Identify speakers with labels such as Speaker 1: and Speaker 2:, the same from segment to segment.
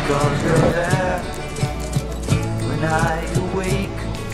Speaker 1: because you're there when I awake.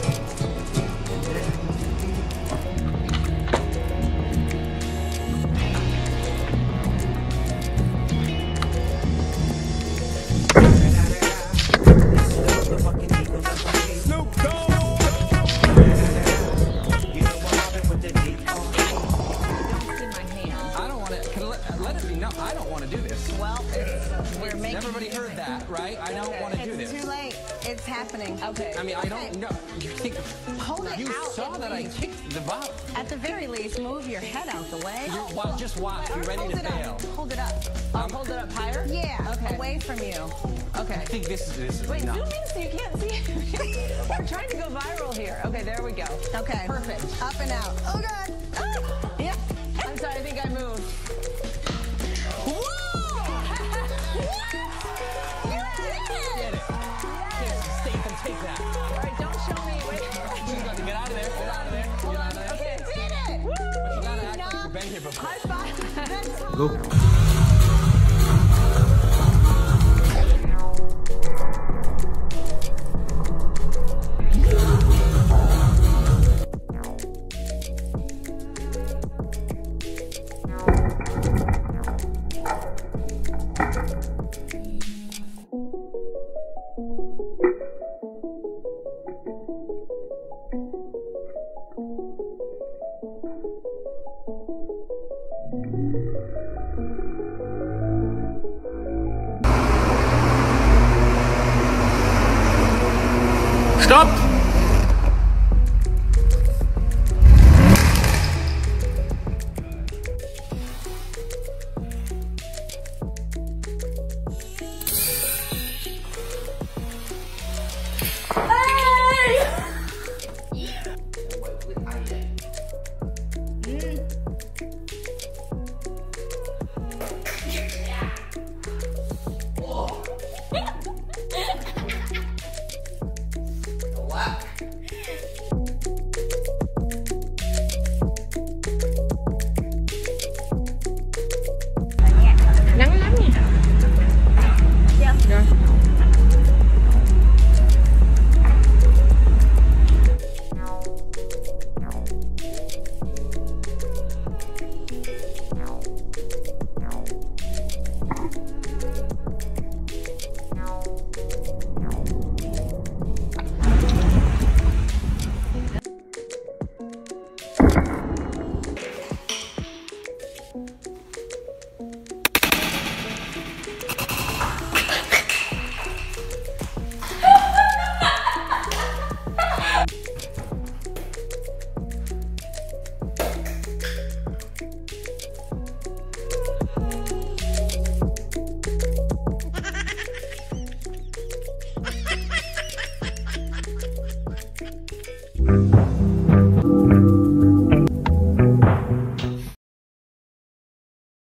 Speaker 2: I don't want to do this.
Speaker 3: Well, we're making...
Speaker 2: Everybody heard that, right? I don't want to do this.
Speaker 3: It's too late. It's happening. Okay.
Speaker 2: I mean, I don't know. You think...
Speaker 3: Hold it
Speaker 2: you
Speaker 3: out.
Speaker 2: saw that I kicked the bottle.
Speaker 3: At the very least, move your head out the way.
Speaker 2: Well, just watch. You're ready to fail.
Speaker 3: Hold it up.
Speaker 4: Hold it up higher?
Speaker 3: Yeah.
Speaker 4: Okay.
Speaker 3: Away from you.
Speaker 4: Okay.
Speaker 2: I think this is
Speaker 4: Wait,
Speaker 2: not.
Speaker 4: zoom in so you can't see. We're trying to go viral here. Okay, there we go.
Speaker 3: Okay.
Speaker 4: Perfect.
Speaker 3: Up and out. Oh, God. Ah.
Speaker 4: Yep. I'm sorry, I think I moved.
Speaker 2: Statham, take that.
Speaker 4: All right, don't show me. Wait.
Speaker 2: You got to get out of there. Get out of there.
Speaker 4: Hold on. Okay.
Speaker 3: Did it.
Speaker 2: But you got to act like you've been here before.
Speaker 4: High five.
Speaker 1: Go. Stop!